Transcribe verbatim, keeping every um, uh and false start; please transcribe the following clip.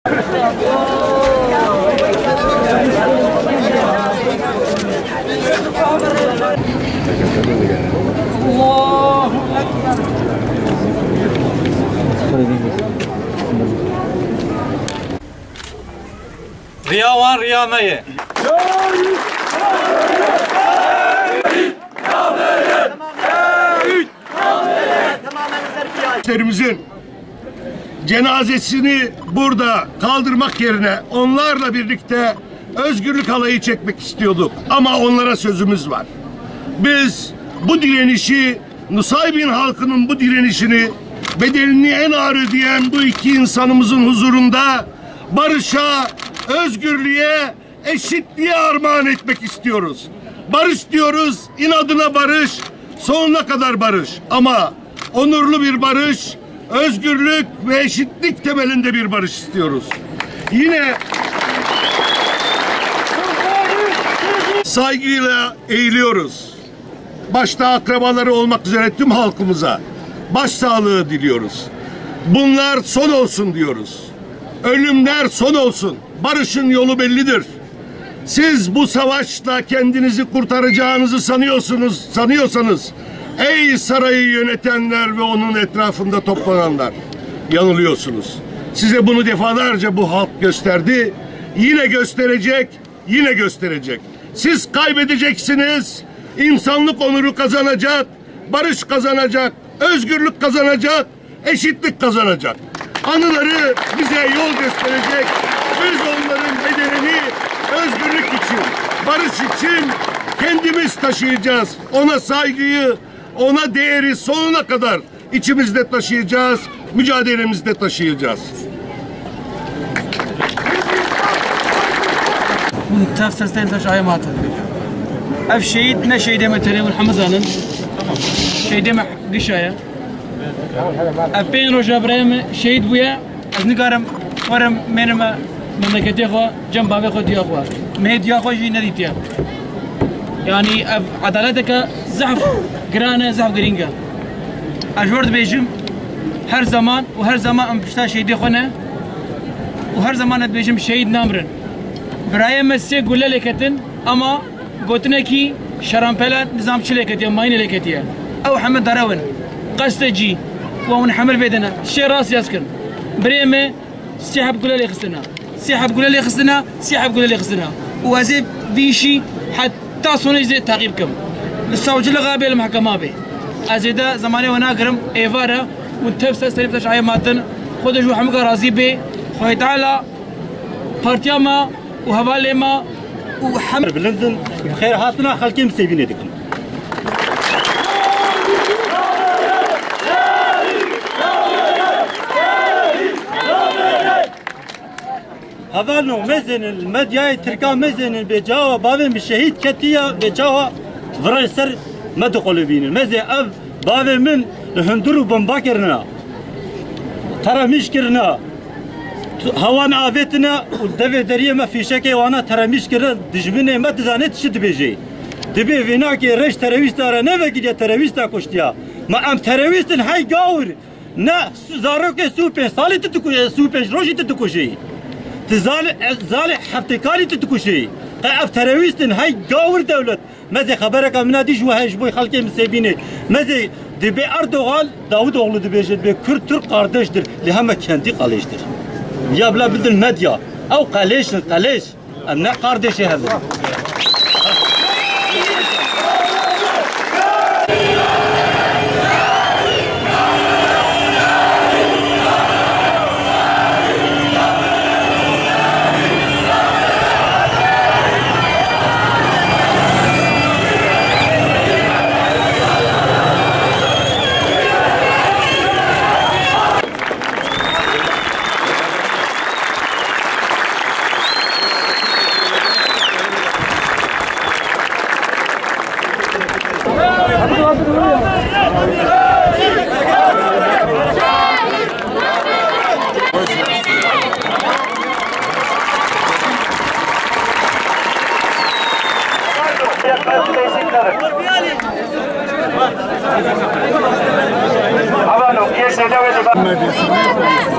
Riyavan Riyana'yı. Kardeşlerimizin cenazesini burada kaldırmak yerine onlarla birlikte özgürlük halayı çekmek istiyorduk. Ama onlara sözümüz var. Biz bu direnişi, Nusaybin halkının bu direnişini bedelini en ağır ödeyen bu iki insanımızın huzurunda barışa, özgürlüğe, eşitliğe armağan etmek istiyoruz. Barış diyoruz, inadına barış, sonuna kadar barış. Ama onurlu bir barış, özgürlük ve eşitlik temelinde bir barış istiyoruz. Yine saygıyla eğiliyoruz. Başta akrabaları olmak üzere tüm halkımıza başsağlığı diliyoruz. Bunlar son olsun diyoruz. Ölümler son olsun. Barışın yolu bellidir. Siz bu savaşla kendinizi kurtaracağınızı sanıyorsunuz, sanıyorsanız ey sarayı yönetenler ve onun etrafında toplananlar, yanılıyorsunuz. Size bunu defalarca bu halk gösterdi. Yine gösterecek, yine gösterecek. Siz kaybedeceksiniz. İnsanlık onuru kazanacak, barış kazanacak, özgürlük kazanacak, eşitlik kazanacak. Anıları bize yol gösterecek. Biz onların bedelini özgürlük için, barış için kendimiz taşıyacağız. Ona saygıyı, ona değeri sonuna kadar içimizde taşıyacağız, mücadelemizde taşıyacağız. تفسرتين تاش عيا ماتن اف شهيد نا شهيد متري والحمزانن شهيد ما قشايا ابين رجا ابراهيم شهيد بويا از نقارم ورم منما مملكتي خو جنب بابي خو ديا خو مهدي خو جي نديتيا يعني عدالتك زعف قرانا زعف قرينجا اجورد بيجم هر زمان وهر زمان ام بشتا شهيدي خونا وهر زمان بيجم شهيد نامرن برای مسیح گله لکتن اما گوتنه کی شرمپلا نظام چه لکتیه ماین لکتیه او حمد دراون قصد جی و اون حمل بدنا شی راس یاسکن برای ما سحب گله لخستنا سحب گله لخستنا سحب گله لخستنا و از بیشی حتی سونیز تعقیب کم السوج لغابه المحکمه به از ده زمانه و ناگرم ایوارا و تفسر سلیم تشعی ماتن خودش و حمد راضی به خوی تعالی پارتیا ما وهبالي ما وحمد بلندن بخير هاتنا خلقي مسيبين يدكم هذانو مزن المديا تركا مزن بجاوا بابن بالشهيد كتيا بجاوا فريسر ما دخلوا بين المزي اب بابن من هندرو بمباكرنا ترى مشكرنا هوان آفتنا والدفع دريه ما في شكل وانا ترى مشكلة دجمنه ما تزانت شد بيجي دبي فينا كي رش ترويست ترى نفق يا ترويست كشتيا ما ام ترويست هاي قاور نا زاروك سوبر صالت تكو سوبر روجي تتكوشي تزال زال حفتكاري تتكوشي اف ترويست هاي قاور دولة ماذا خبرك من هذه جوهاج بوي خلقي مسيبيني ماذا دبي اردوغان داود oğlu دبي دبي كرد ترك قاردشدر لهم كندي قاليشدر يا بلا بدل مديا او قليش قليش انا قاردشي هذا Ahora no, que se debe de